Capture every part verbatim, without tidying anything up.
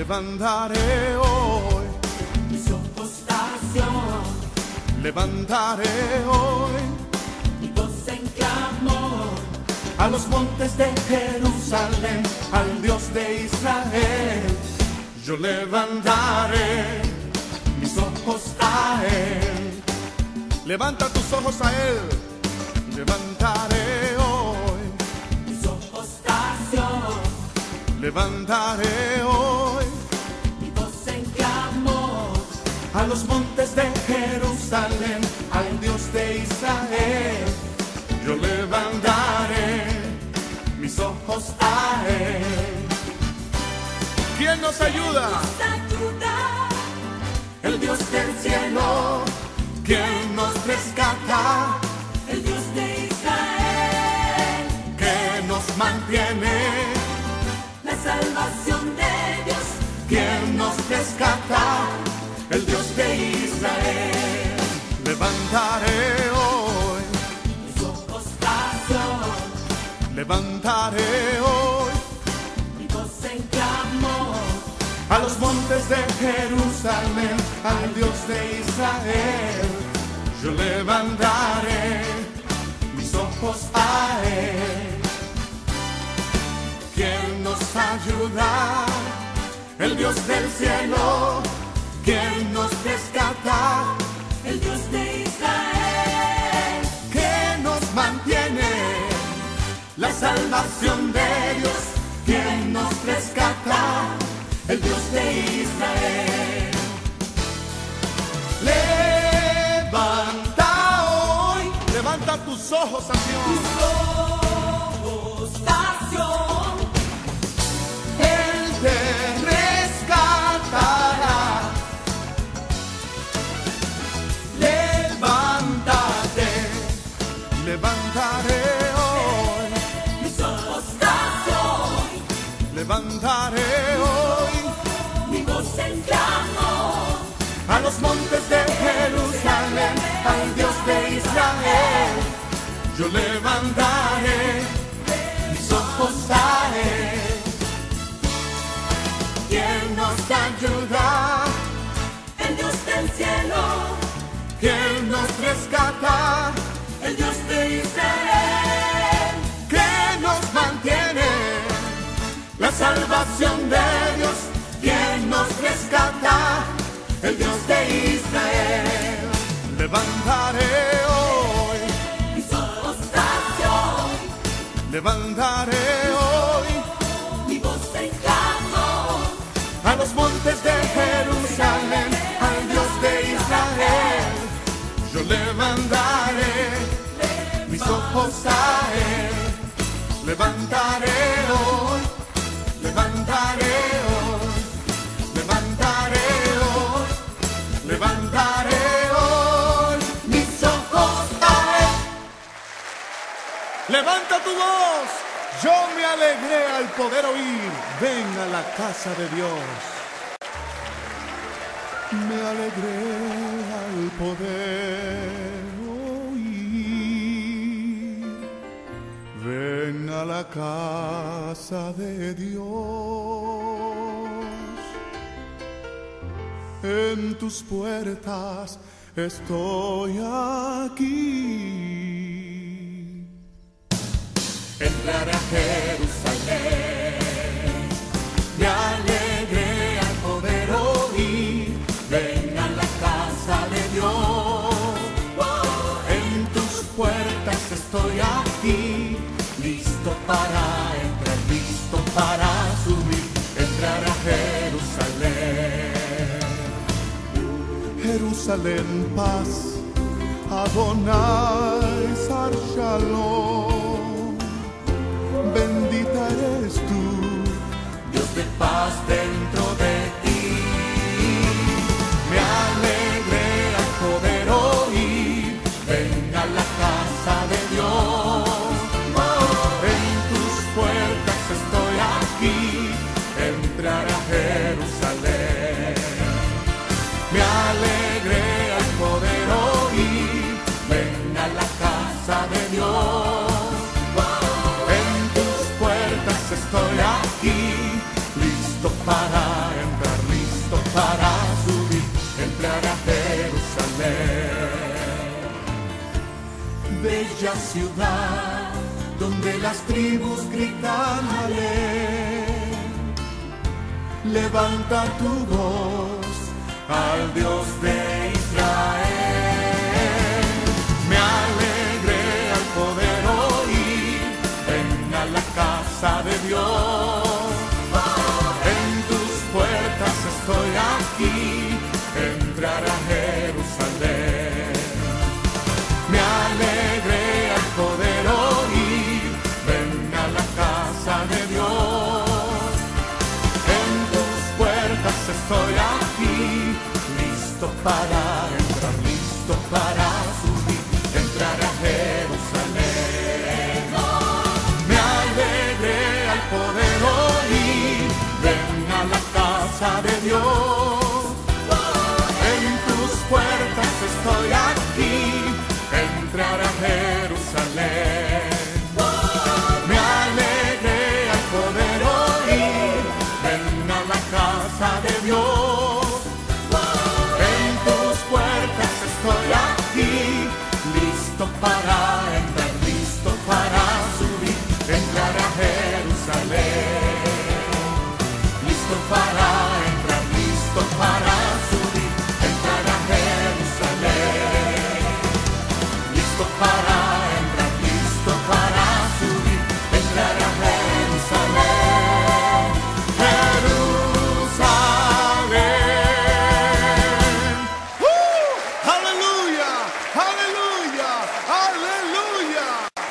levantaré hoy mis ojos hacia, levantaré hoy mi voz en clamor a los montes de Jerusalén, al Dios de Israel. Yo levantaré mis ojos a Él. Levanta tus ojos a Él. Levantaré hoy mis ojos hacia, levantaré hoy mi voz en clamor a los montes de Jerusalén, al Dios de Israel. Yo levantaré mis ojos a Él. ¿Quién nos ayuda? nos ayuda, El Dios del cielo. ¿Quién nos rescata? el Dios de Israel, ¿Quién nos mantiene? la salvación de Dios, ¿Quién nos rescata? El Dios de Israel. Levantaré hoy, mis ojos hacia, levantaré hoy mi voz en clamor a los montes de Jerusalén, al Dios de Israel. Yo levantaré mis ojos a Él. ¿Quién nos ayuda? El Dios del cielo. ¿Quién nos rescata? el Dios de Israel, ¿Quién nos mantiene? La salvación de Dios. ¿Quién nos rescata? El Dios de Israel. Levanta hoy, levanta tus ojos a Dios. ojos hacia, Él te rescatará. Levántate, levantaré hoy, mis ojos hacia, levantaré hoy mi voz en clamor a los montes de Jerusalén, al Dios de Israel. Yo levantaré mis ojos a Él. ¿Quién nos ayuda? el Dios del cielo, ¿Quién nos rescata? el Dios de Israel, ¿Quién nos mantiene? La salvación de Dios. ¿Quién nos rescata? El Dios de Israel. Levantaré hoy, mis ojos hacia, levantaré hoy mi voz en clamor a los montes de Jerusalén, al Dios de Israel. Yo levantaré mis ojos a Él. Levantaré hoy, levantaré hoy, levantaré hoy, levantaré hoy mis ojos a Él. Levanta tu voz. Yo me alegré al poder oír. Ven a la casa de Dios. Me alegré al poder oír. Ven a la casa de Dios. En tus puertas estoy aquí. Entraré a Jerusalén, me alegré al poder oír. Ven a la casa de Dios. En tus puertas estoy aquí, listo para entrar, listo para subir. Entrar a Jerusalén. Jerusalén, paz, Adonai, Sar Shalom. Bendita eres tú, Dios de paz dentro de ti. Me alegré al poder oír. Ven a la casa de Dios. En tus puertas estoy aquí. Entrar a Jerusalén. Me alegré al poder oír. Ven a la casa de Dios. Estoy aquí, listo para entrar. bella ciudad, donde las tribus gritan ale. Levanta tu voz al Dios de Israel. Me alegré al poder oír, ven a la casa de Dios. En tus puertas estoy aquí, entrar a Jerusalén. Me alegré al poder oír, ven a la casa de Dios. En tus puertas estoy aquí, listo para entrar, listo para subir, entrar a Jerusalén. Me alegré al poder oír, ven a la casa de Dios. En tus puertas estoy aquí, entrar a Jerusalén. Me alegré al poder oír, ven a la casa de Dios. En tus puertas estoy aquí, listo para entrar, listo para subir, entrar a Jerusalén. Listo para entrar, listo para subir, entrar a Jerusalén. Listo para entrar, listo para subir, entrar a Jerusalén. Jerusalén. ¡Uh! ¡Aleluya! ¡Aleluya! ¡Aleluya!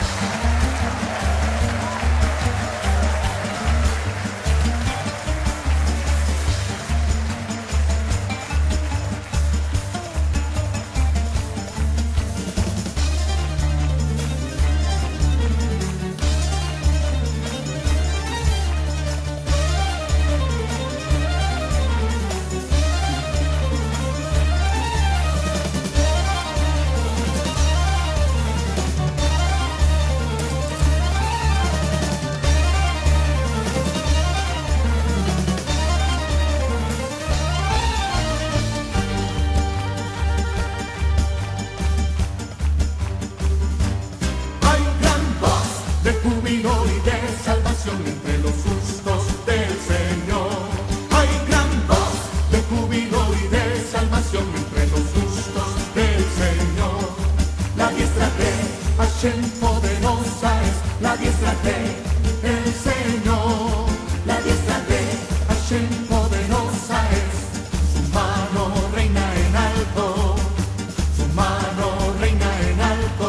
Hay gran voz de júbilo y de salvación entre los justos del Señor. Hay gran voz de júbilo y de salvación entre los justos del Señor. La diestra de Hashem poderosa es, la diestra de el Señor. La diestra de Hashem poderosa es, su mano reina en alto, su mano reina en alto.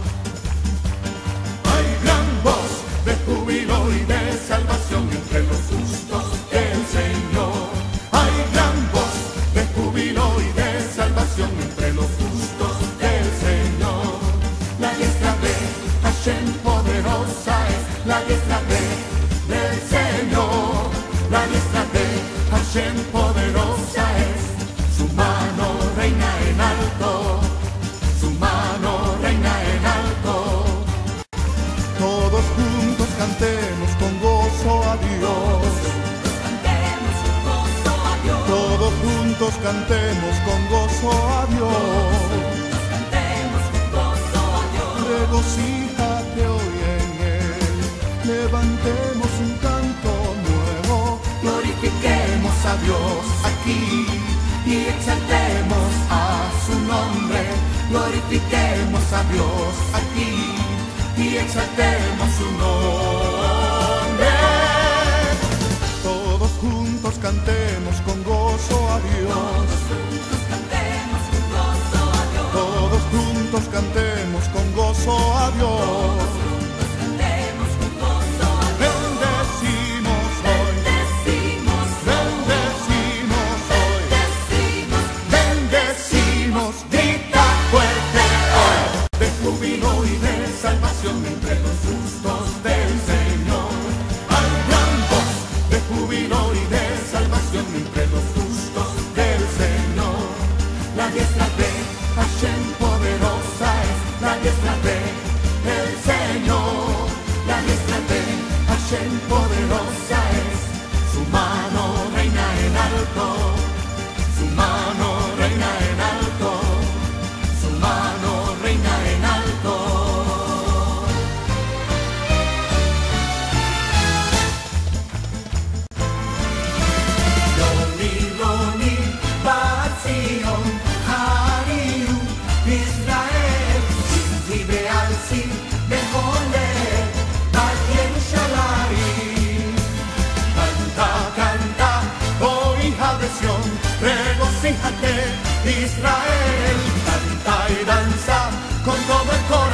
Hay gran voz de júbilo y de salvación entre los justos del Señor. Hay gran voz de júbilo y de salvación entre los justos del Señor. La diestra de Hashem poderosa es, la diestra de del Señor. La diestra de Hashem poderosa es, su mano reina en alto, su mano reina en alto. Todos juntos cantemos con gozo a Dios. Cantemos con gozo a Dios. Todos juntos cantemos con gozo a Dios. Cantemos con gozo a Dios. Regocíjate hoy en Él. Levantemos un canto nuevo. Glorifiquemos a Dios aquí y exaltemos a su nombre. Glorifiquemos a Dios aquí y exaltemos su nombre. Todos juntos cantemos con gozo a Dios. Cantemos con gozo a Dios. Todos juntos cantemos con gozo a Dios. Cantemos con gozo a Dios. Bendecimos hoy, Bendecimos, bendecimos hoy, bendecimos. bendecimos, grita fuerte hoy. De júbilo y de salvación entre los justos del Señor. Hay gran voz de júbilo y de salvación entre los justos del Señor. La diestra de Hashem poderosa es, la diestra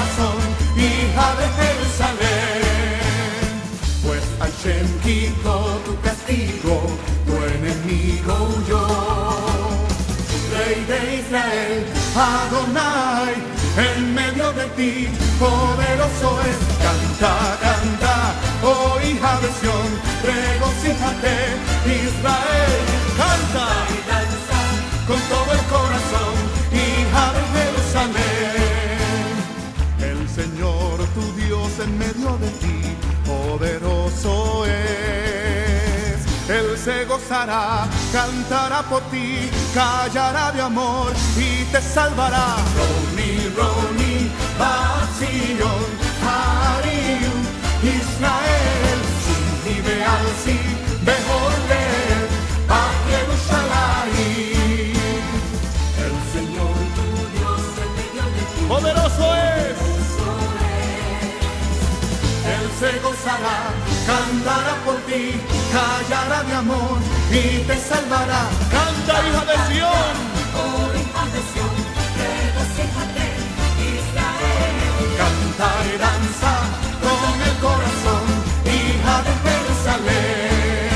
corazón, hija de Jerusalén. Pues Hashem quitó tu castigo, tu enemigo huyó. Rey de Israel, Adonai, en medio de ti, poderoso es. Canta, canta, oh hija de Sión, regocíjate, Israel. Canta y danza con todo el corazón, hija de Jerusalén. El Señor, tu Dios, en medio de ti, poderoso es. Él se gozará, cantará por ti, callará de amor y te salvará. Roni, Roni, Bazion, Hariu, Israel, Shini Bealzi, Beholel, Bach Yerushalayim. El Señor tu Dios en medio de ti, poderoso es. Él se gozará, cantará por ti, callará de amor y te salvará. Canta, hija de Sión, Oh, hija de Sión, regocíjate, Israel. canta y danza con el corazón, hija de Jerusalén.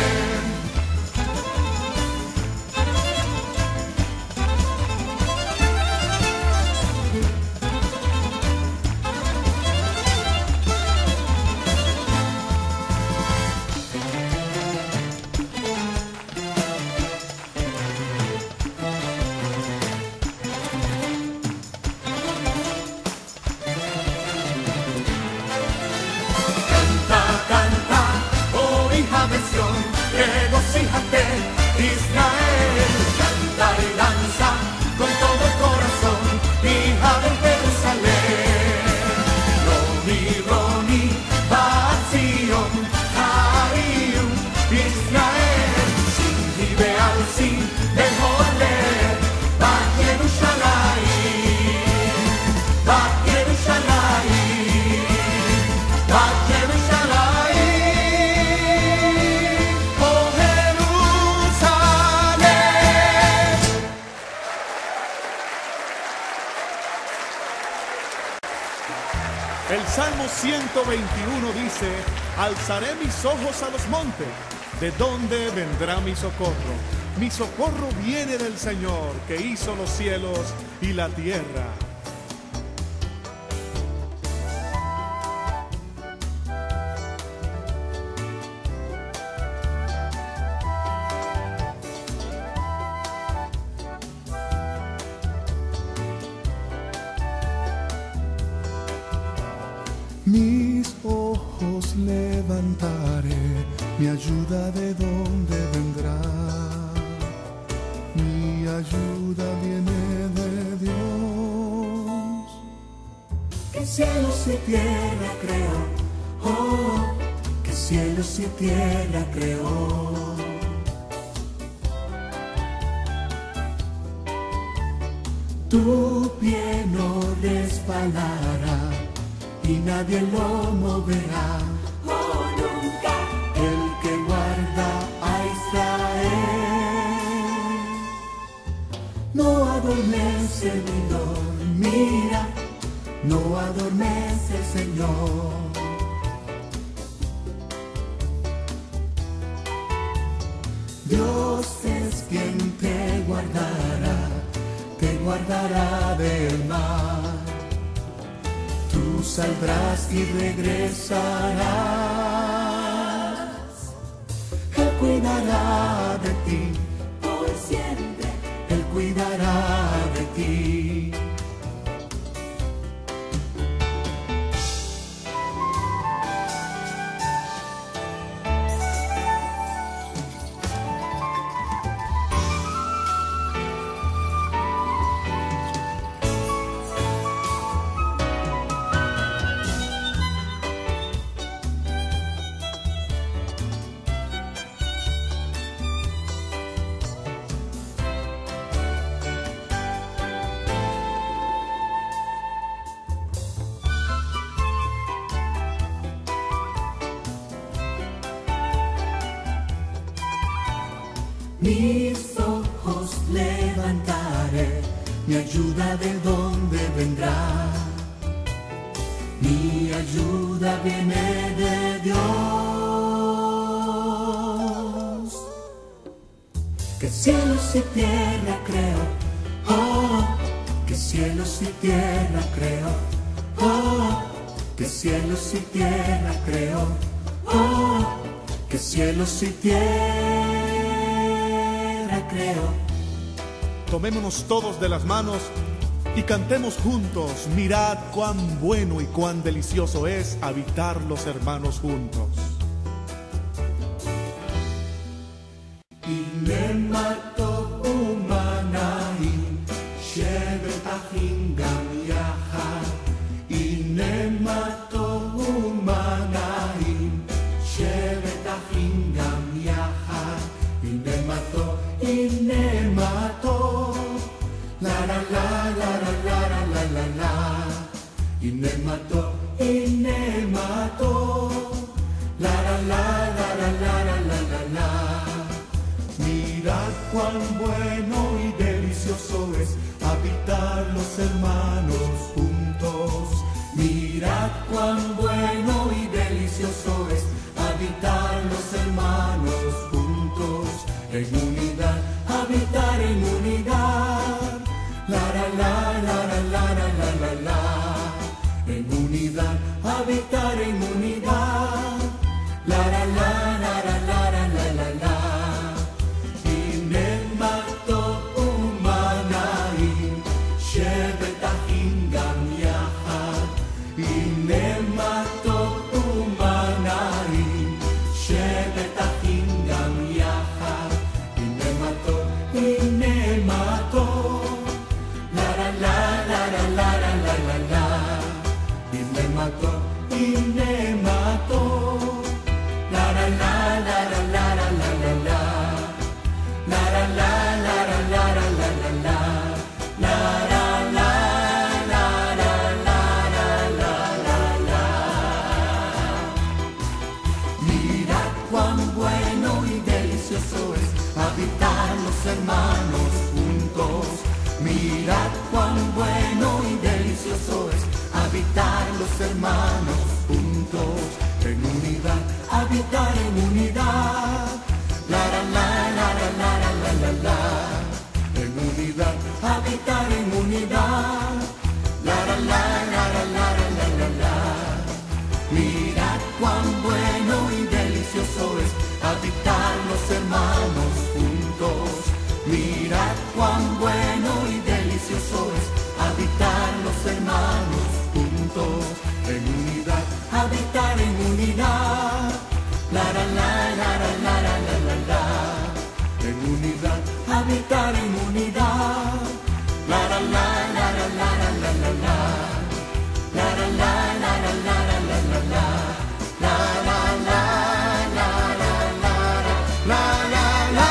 Regocíjate, Israel, canta y danza con todo el corazón, hija de Jerusalén. Roni, Roni, Bazion, Hariu, Israel, Shini Bealzi, Beholel, Bach Yerushalayim, Bach Yerushalayim, Bach Yerushalayim. El Salmo ciento veintiuno dice: alzaré mis ojos a los montes, ¿de dónde vendrá mi socorro? Mi socorro viene del Señor, que hizo los cielos y la tierra. Mis ojos levantaré, mi ayuda de dónde vendrá. Mi ayuda viene de Dios. Que cielos y tierra creó, oh, que cielos y tierra creó. Tu pie no resbalará y nadie lo moverá. Oh, nunca. El que guarda a Israel no adormece ni dormirá, no adormece el Señor. Dios es quien te guardará, te guardará del mal. Tú saldrás y regresarás. Él cuidará de ti Por siempre. Él cuidará de ti. Mis ojos levantaré, mi ayuda de dónde vendrá. mi ayuda viene de Dios. Que cielos y tierra creo, oh, que cielos y tierra creo, oh, que cielos y tierra creo, oh, que cielos y tierra creo. Tomémonos todos de las manos y cantemos juntos. Mirad cuán bueno y cuán delicioso es habitar los hermanos juntos. Inemato umanaim, shevet achim gam yachad. Inemato umanaim, shevet achim gam yachad. Inemato, inemato, la la la la la la la la la. Inemato, inemato, la la la la la la la la la. Mirad cuán bueno y delicioso es habitar los hermanos juntos. Mirad cuán bueno y delicioso es habitar los hermanos juntos. En unidad, habitar en unidad. La la la la la la la la la. En unidad, habitar en unidad. La la la la la la la la la. Inemato umanaim, shevet achim gam yachad. Inemato umanaim, shevet achim gam yachad. Inemato, inemato, la la la la la la la la la la. Inemato, inemato, la la la la la la la la la la. La la la la la la la la la la. La la la la la la la la la. Mirad cuán bueno y delicioso es habitar los hermanos juntos. Mirad cuán bueno y delicioso es habitar los hermanos juntos. En unidad, habitar en unidad. La la la la la la la la la la. En unidad, habitar en unidad. La la la la la la la la la la. Mirad cuán bueno y delicioso es habitar los hermanos juntos. Mirad cuán bueno y delicioso es habitar los hermanos juntos. En unidad, habitar en unidad. La la la la la la la la la la. En unidad, habitar en unidad. La la la la la la la la la la. La la la la la la la la la la. La la la la la la la la la.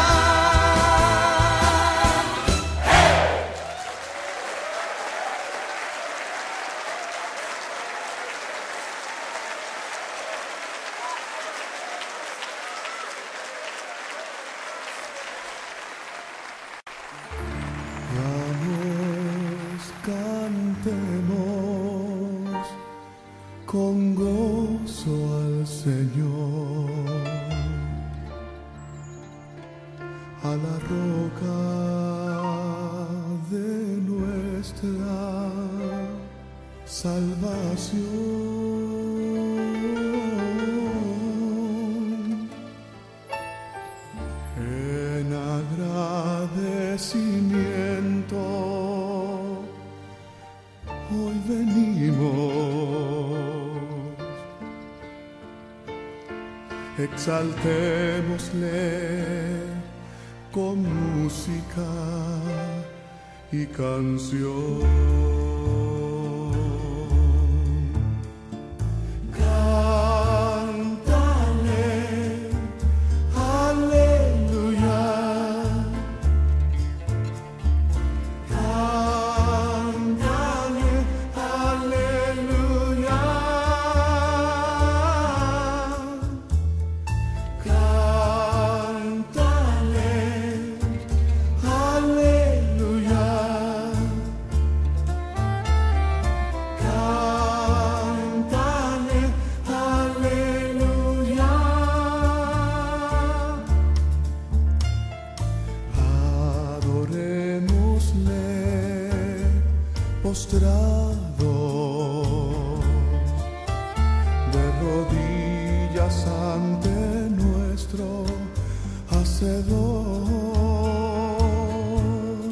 Vamos, cantemos con gozo al Señor, a la roca de nuestra salvación. En agradecimiento hoy venimos, exaltémosle con música y canción. vencedor.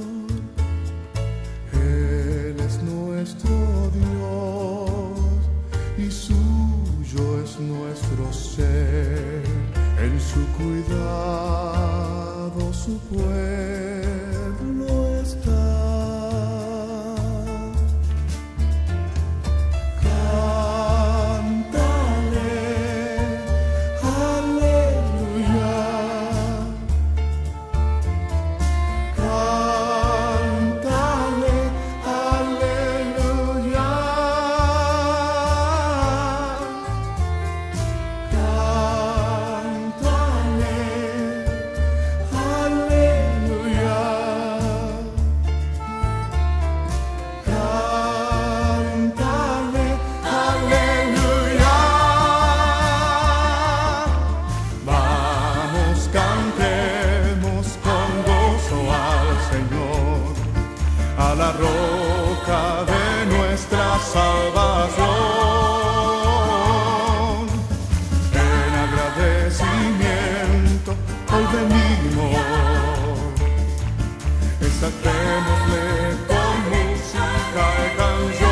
Él es nuestro Dios y suyo es nuestro ser. En su cuidado su pueblo está. La roca de nuestra salvación. En agradecimiento hoy venimos, exaltémosle con música y canción.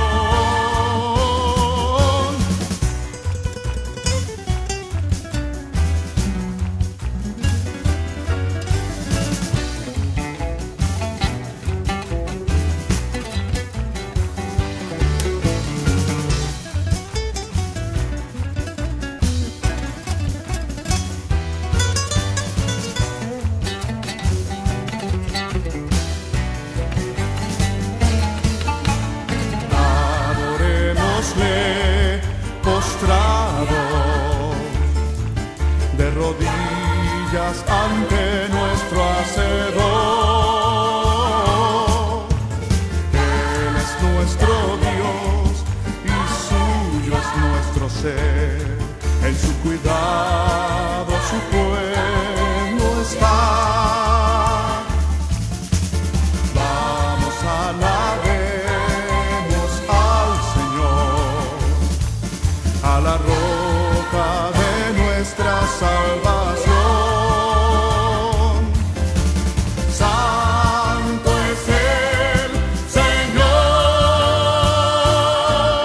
Postrados de rodillas ante nuestro Hacedor. Él es nuestro Dios y suyo es nuestro ser. En su cuidado su pueblo está. Vamos a alabemos al Señor, a la roca de nuestra salvación. Santo es el Señor.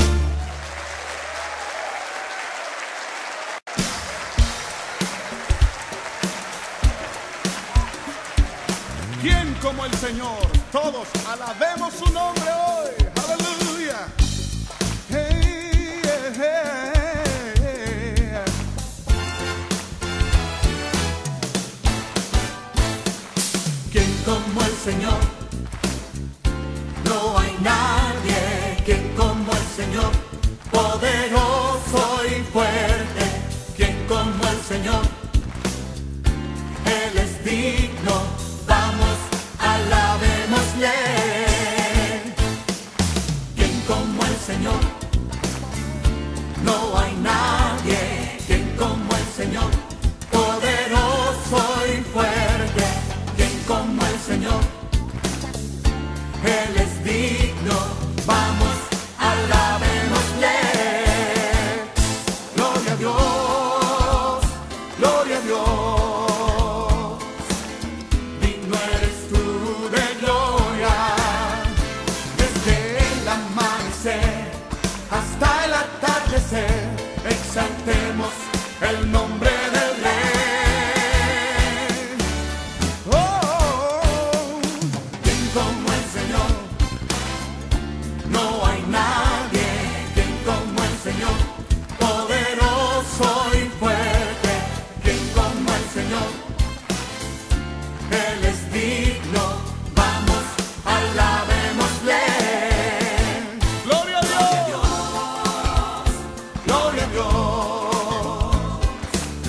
¿Quién como el Señor? Todos alabemos su nombre hoy. Aleluya. Hey, yeah, yeah. ¿Quién como el Señor? No hay nadie. ¿Quién como el Señor? Poderoso y fuerte. ¿Quién como el Señor? Él es digno. Vamos, alabémosle. ¿Quién como el Señor? No hay nadie. ¿Quién como el Señor? Poderoso y fuerte. ¿Quién como el Señor? Él es digno. Vamos, alabémosle. Gloria a Dios, gloria a Dios. Digno eres tú de gloria. Desde el amanecer hasta el atardecer, exaltemos el nombre del Rey. Oh, oh, oh. ¿Quién como el Señor? No hay nadie. ¿Quién como el Señor? Poderoso y fuerte. ¿Quién como el Señor? Él es digno. Vamos, alabémosle. Gloria a Dios. Gloria a Dios.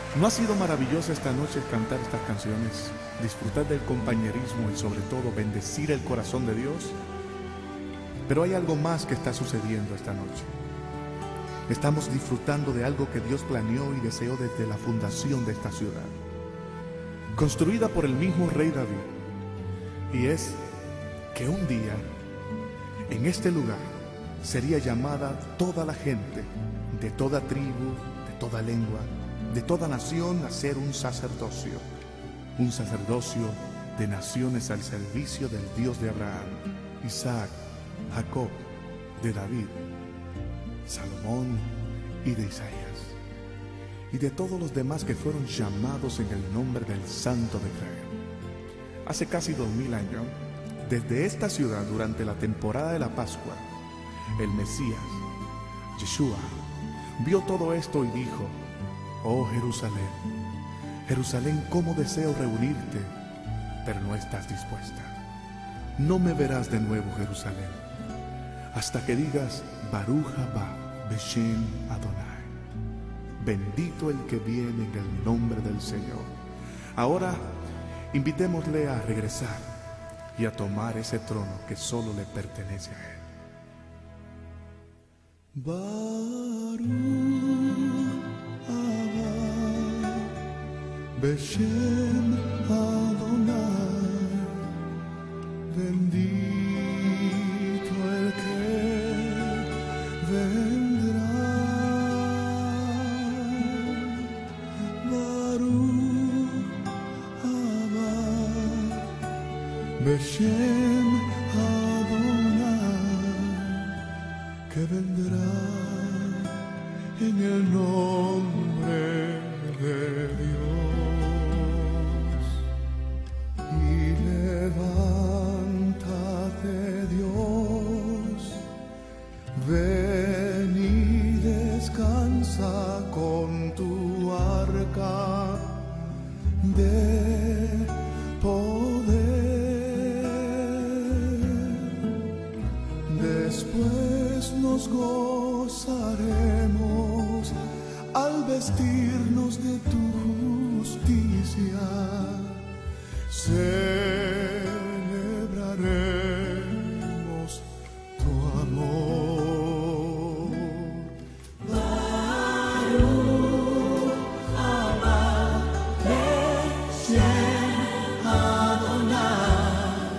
¿No ha sido maravillosa esta noche cantar estas canciones, disfrutar del compañerismo y sobre todo bendecir el corazón de Dios? Pero hay algo más que está sucediendo esta noche. Estamos disfrutando de algo que Dios planeó y deseó desde la fundación de esta ciudad, construida por el mismo rey David. Y es que un día, en este lugar, sería llamada toda la gente, de toda tribu, de toda lengua, de toda nación, a ser un sacerdocio, un sacerdocio de naciones al servicio del Dios de Abraham, Isaac, Jacob, de David, Salomón y de Isaías, y de todos los demás que fueron llamados en el nombre del Santo de Israel. Hace casi dos mil años, desde esta ciudad, durante la temporada de la Pascua, el Mesías, Yeshua, vio todo esto y dijo: oh Jerusalén, Jerusalén, cómo deseo reunirte, pero no estás dispuesta. No me verás de nuevo, Jerusalén, hasta que digas: Baruch haba Beshem Adonai, bendito el que viene en el nombre del Señor. Ahora invitémosle a regresar y a tomar ese trono que solo le pertenece a él. Baruch haba Beshem Adonai, bendito el que vendrá. Baruch haba Beshem Adonai, que vendrá en el nombre de Dios. Y levántate, Dios, ven y descansa con tu arca de poder. Después nos gozaremos al vestirnos de tu justicia. Celebraremos tu amor. Baruch haba Beshem Adonai,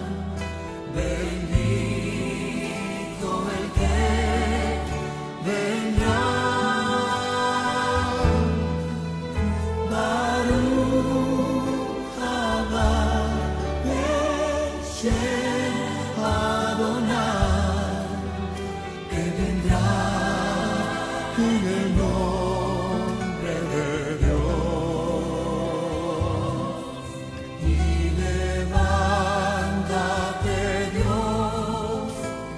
bendito el que vendrá. Baruch haba Beshem Adonai, que vendrá En el nombre de Dios. y levántate, Dios,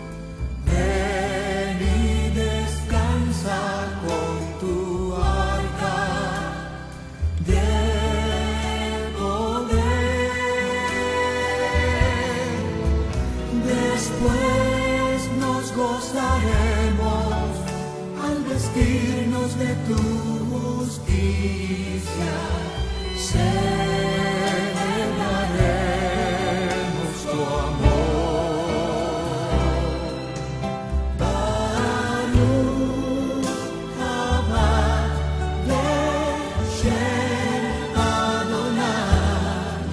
ven y descansa con tu arca de poder. Después nos gozaremos al vestirnos de tu justicia. Celebraremos tu amor. Baruch haba Beshem Adonai,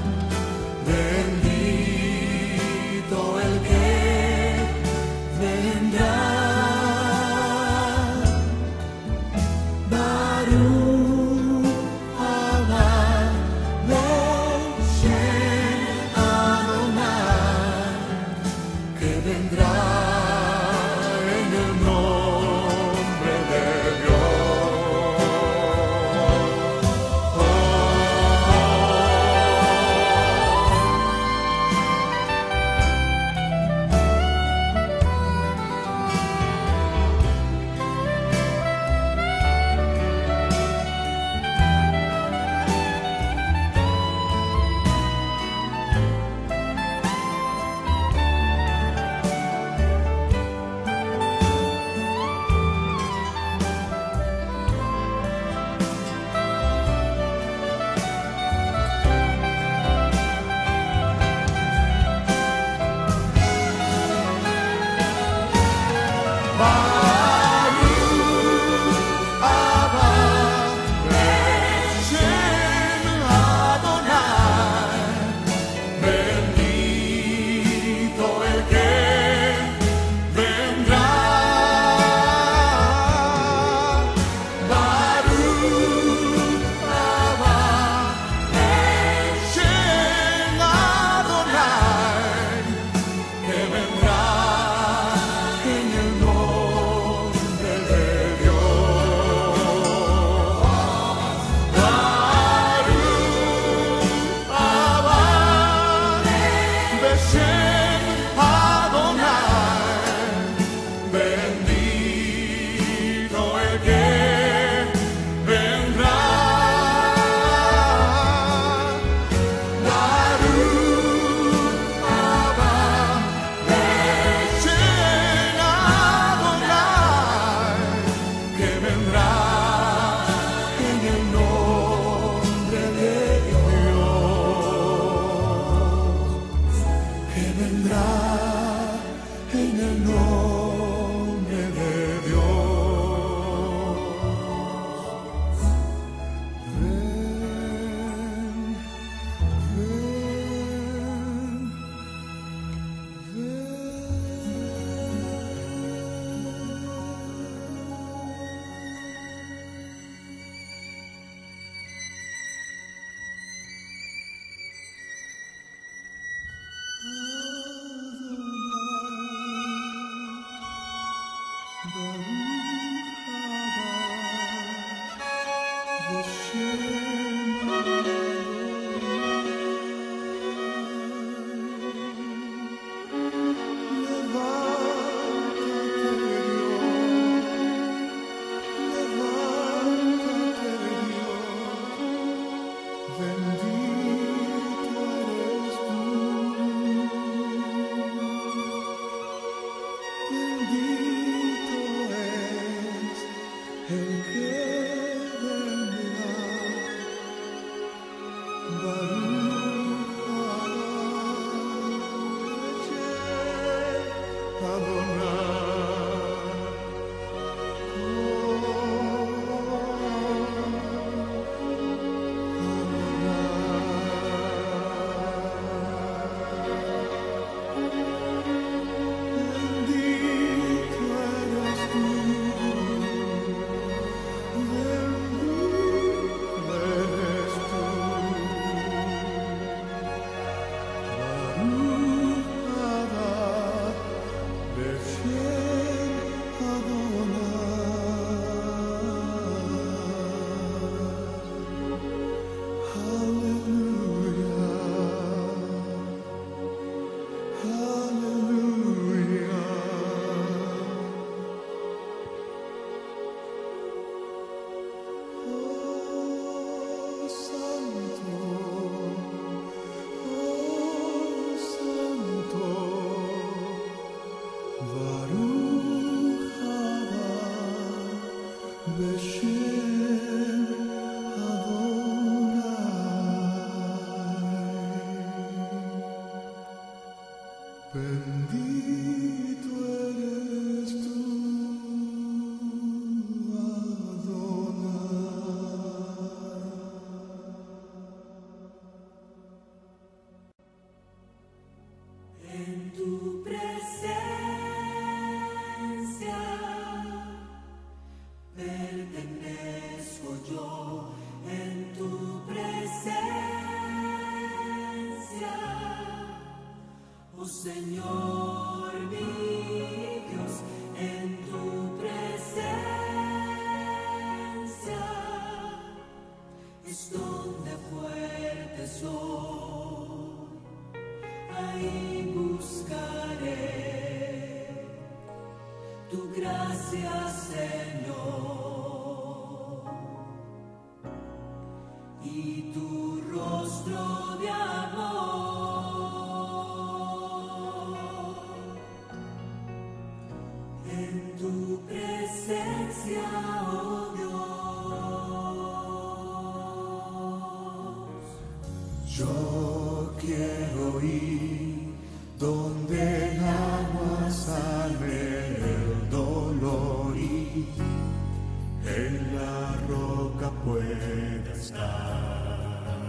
bendito el que vendrá. Baruch haba Beshem Adonai, nombre de Dios. Ven, ven, ven. Bendito eres tú, Adonai. En tu presencia pertenezco yo, en tu presencia, oh Señor mi Dios, en tu presencia es donde fuerte soy, ahí buscaré tu gracia, Señor, y tu rostro de amor. En tu presencia, oh Dios, yo quiero ir donde el agua sale el dolor y en la roca pueda estar.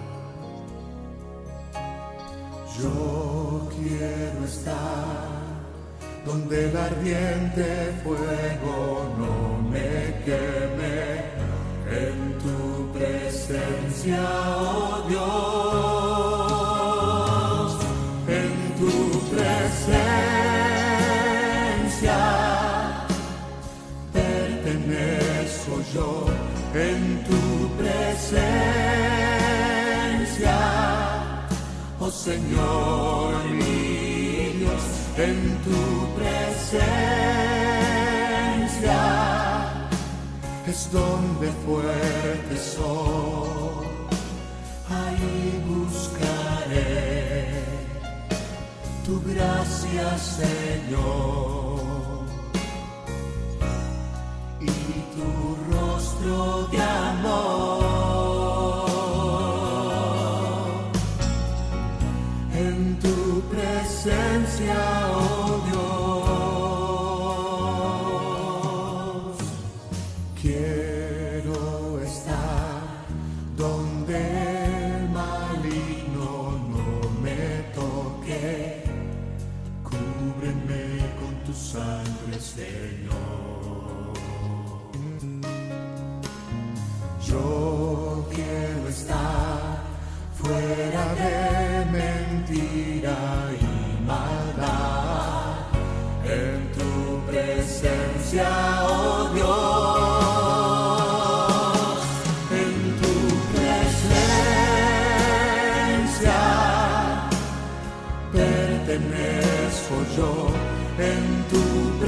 Yo quiero estar donde el ardiente fuego no me queme, en tu presencia, oh Dios, en tu presencia pertenezco yo, en tu presencia, oh Señor mi Dios, en tu presencia es donde fuerte soy, ahí buscaré tu gracia, Señor, y tu rostro de amor. En tu presencia, oh Dios, Señor. Yo quiero estar fuera de mentira y maldad, en tu presencia, oh Dios, en tu presencia pertenezco yo, en tu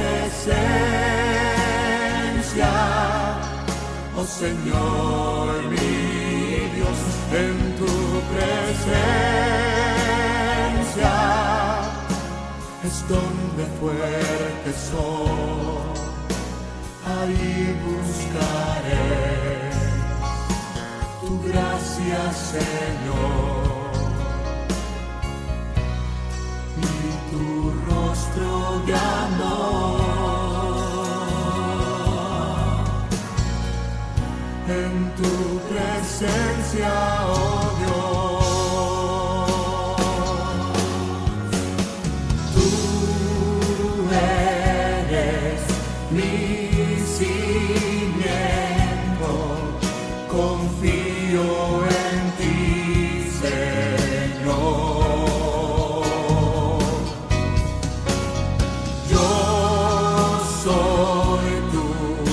presencia, oh Señor mi Dios, en tu presencia es donde fuerte soy, ahí buscaré tu gracia, Señor, y tu rostro de amor. En tu presencia, oh Dios, tú eres mi cimiento, confío en ti, Señor. Yo soy tu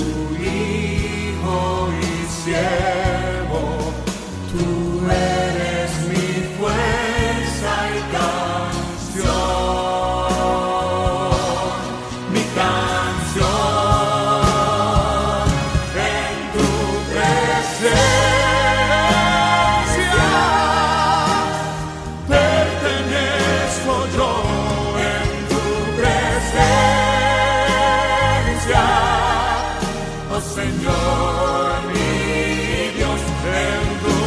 hijo y siervo, tú eres mi fuerza y canción, mi canción, en tu presencia pertenezco yo, en tu presencia, oh Señor mi Dios, en tu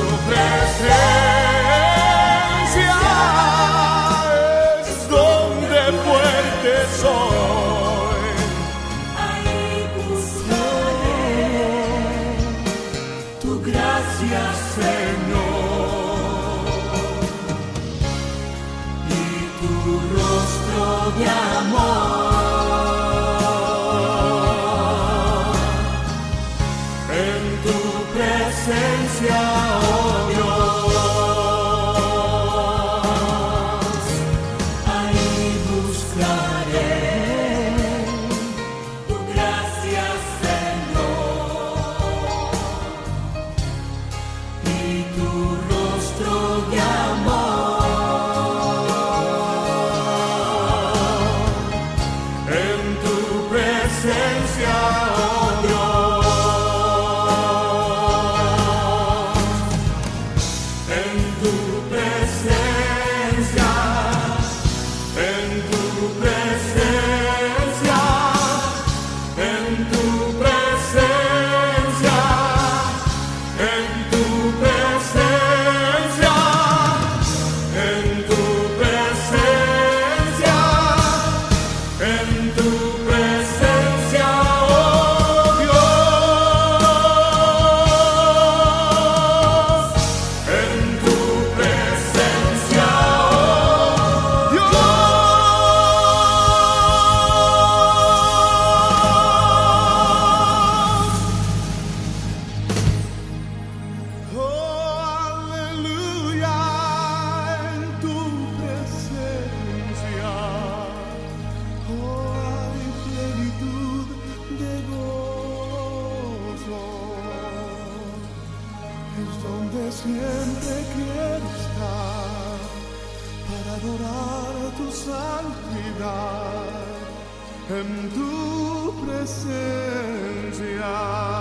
presencia es donde fuerte soy, ahí buscaré tu gracia, Señor, y tu rostro de amor. En tu presencia, oh Dios, ahí buscaré tu gracia, Señor, y tu rostro de amor. En tu presencia, oh Dios, en tu presencia, en tu presencia, en tu presencia, en tu presencia, en tu presencia, en tu presencia, oh Dios, en tu presencia, oh Dios. Oh, aleluya, en tu presencia, oh, hay plenitud de gozo, es donde siempre quiero estar para adorar tu santidad, en tu presencia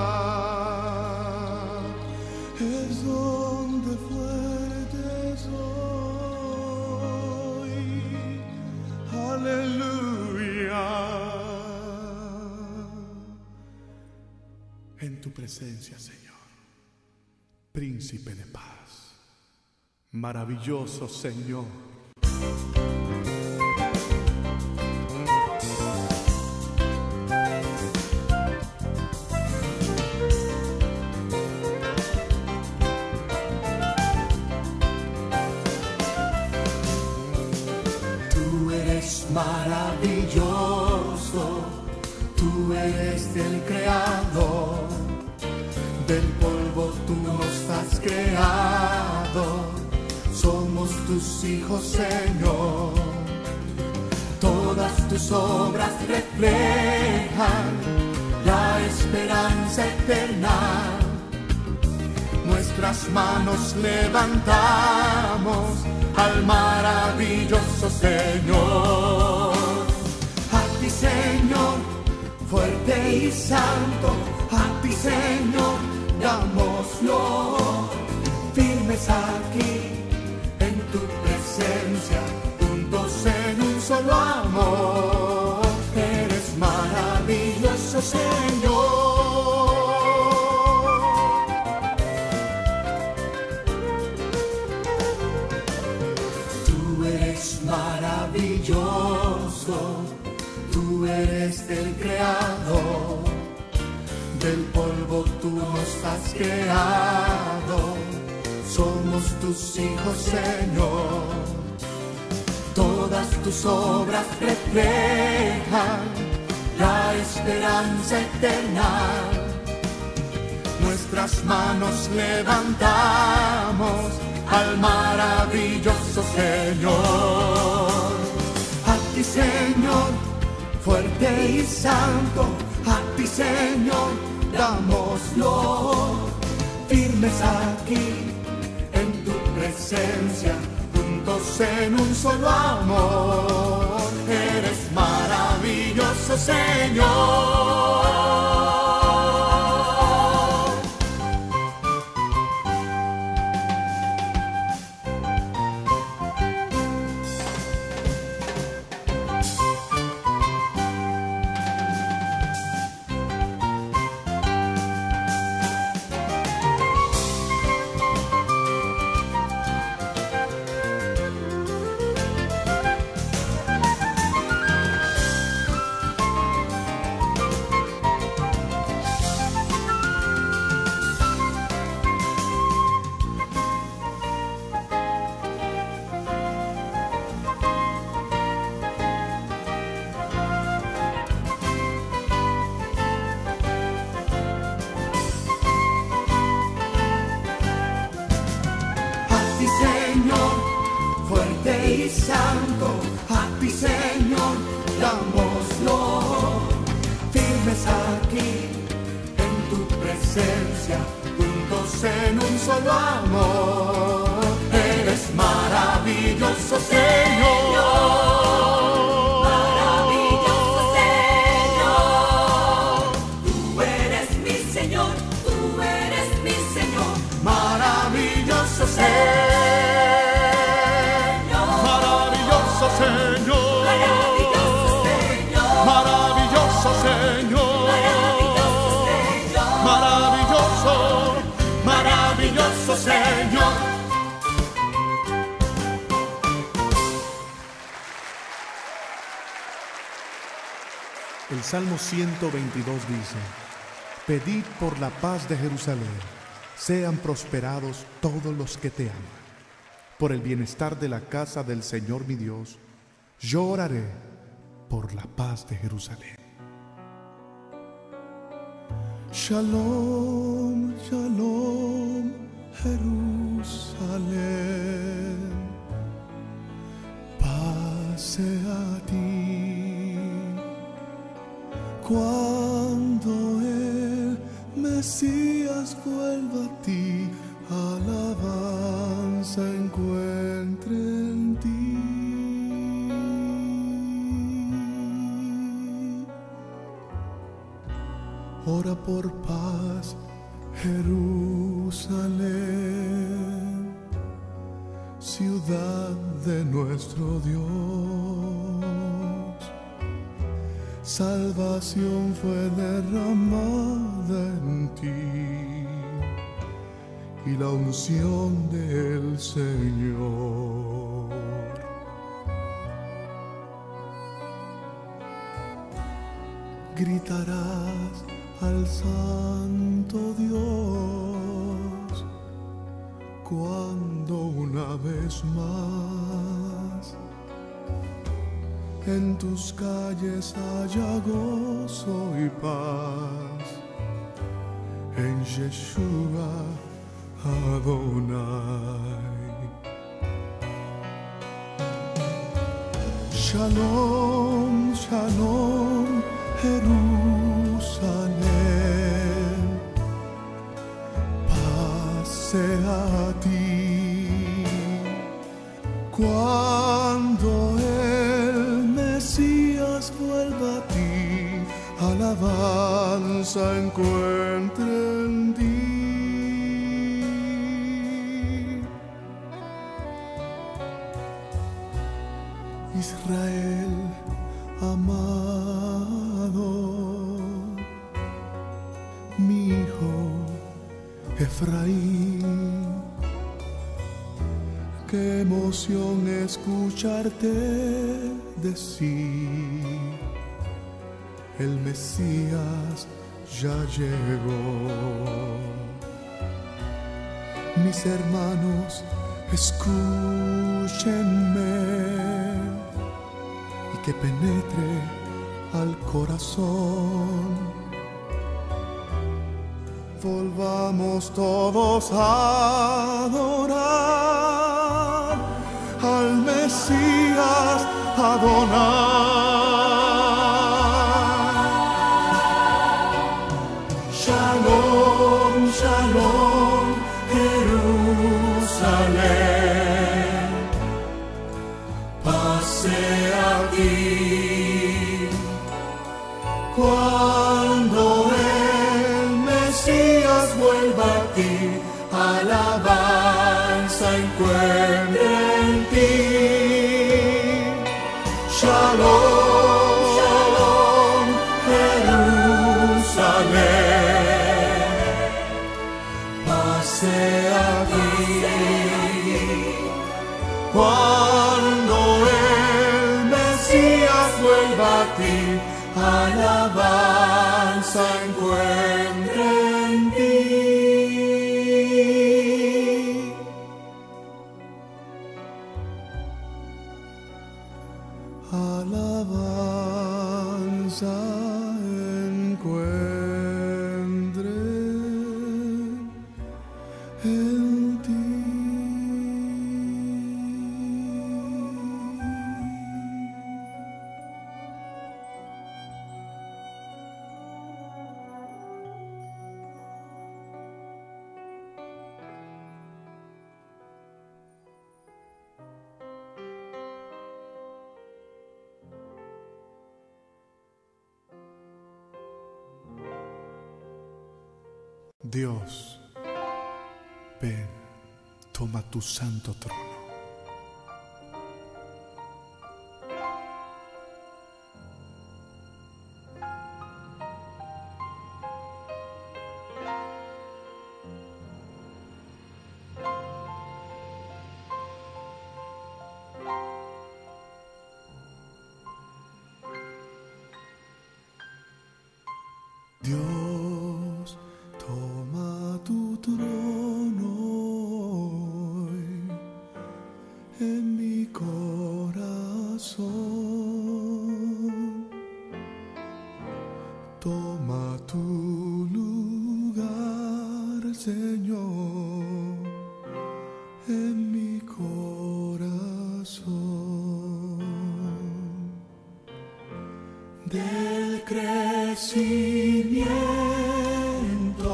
es donde fuerte soy, aleluya, en tu presencia, Señor, príncipe de paz, maravilloso Señor. Tú eres maravilloso, Tú eres el creador, del polvo tú nos has creado. Somos tus hijos, Señor. Todas tus obras reflejan la esperanza eterna. Nuestras manos levantamos al maravilloso Señor. A ti, Señor, fuerte y santo, a ti, Señor, dámoslo. Firmes aquí en tu presencia, juntos en un solo amor. Eres maravilloso, Señor. Tú eres maravilloso, tú eres el creador, del polvo tú nos has creado. Somos tus hijos, Señor. Todas tus obras reflejan la esperanza eterna. Nuestras manos levantamos al maravilloso Señor. A ti, Señor, fuerte y santo, a ti, Señor, dámoslo. Firmes aquí en tu presencia, juntos en un solo amor. Eres maravilloso, Señor. Santo, a ti, Señor, dámoslo. Firmes aquí en tu presencia, juntos en un solo amor. Eres maravilloso, Señor. Maravilloso Señor. Tú eres mi Señor, tú eres mi Señor. Maravilloso Señor. Señor, maravilloso Señor, maravilloso, maravilloso Señor. El Salmo ciento veintidós dice: pedid por la paz de Jerusalén, sean prosperados todos los que te aman. Por el bienestar de la casa del Señor mi Dios, yo oraré por la paz de Jerusalén. Shalom, shalom, Jerusalén, paz sea a ti. Cuando el Mesías vuelva a ti, alabanza encuentre en ti. Ora por paz, Jerusalén, ciudad de nuestro Dios. Salvación fue derramada en ti y la unción del Señor. Gritarás al Santo Dios cuando una vez más en tus calles haya gozo y paz, en Yeshua Adonai. Shalom, shalom, Jerusalén, paz sea a ti. Cuando el Mesías vuelva a ti, alabanza encuentre en ti. Israel amado, mi hijo Efraín, qué emoción escucharte decir, el Mesías ya llegó. Mis hermanos, escúchenme, y que penetre al corazón. Volvamos todos a adorar al Mesías Adonai. Shalom, shalom, Jerusalén, paz sea a ti. Cuando el Mesías vuelva a ti, alabanza encuentre en ti. Shalom, shalom, Jerusalén, paz sea a ti. Cuando el Mesías vuelva a ti, alabanza encuentre en ti. Alabanza encuentre en ti. Dios, ven, toma tu santo trono. Dios, toma tu trono hoy en mi corazón. Toma tu lugar, Señor, en mi corazón. Del crecimiento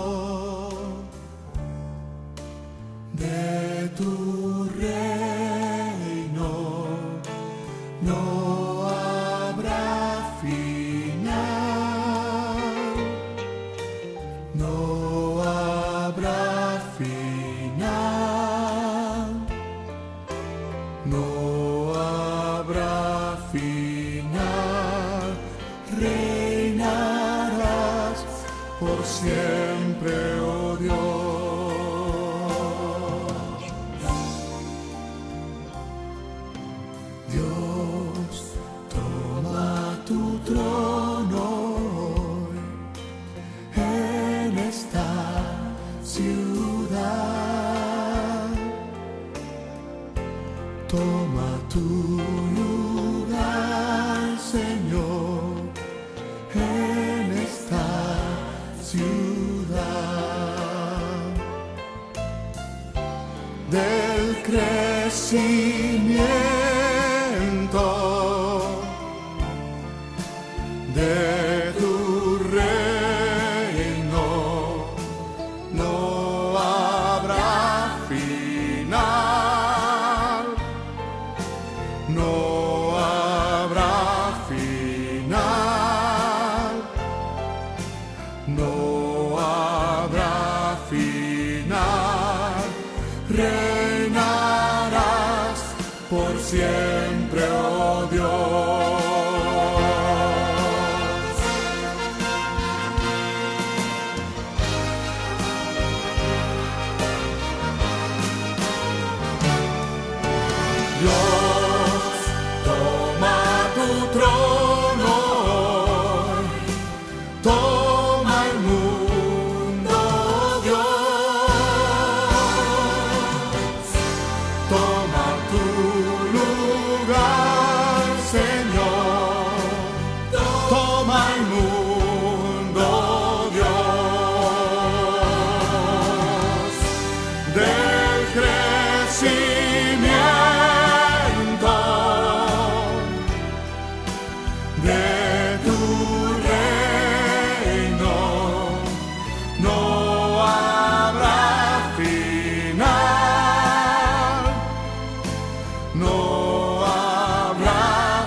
de tu reino no habrá final, no habrá final, no habrá final. Reinarás por siempre, oh Dios. Dios, toma tu trono hoy en esta ciudad. Toma tu lugar, ciudad del crecimiento de tu reino, no habrá final, no habrá final, no habrá final. Reinarás por siempre, oh Dios. Dios, toma tu trono hoy, toma el mundo, Dios, toma tu lugar, Señor, toma el mundo, Dios, del crecimiento de tu reino, no habrá final, no habrá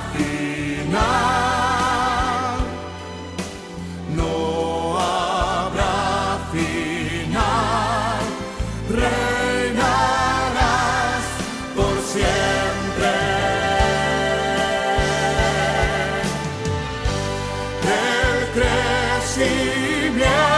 final, no habrá final. Reinarás por siempre. El crecimiento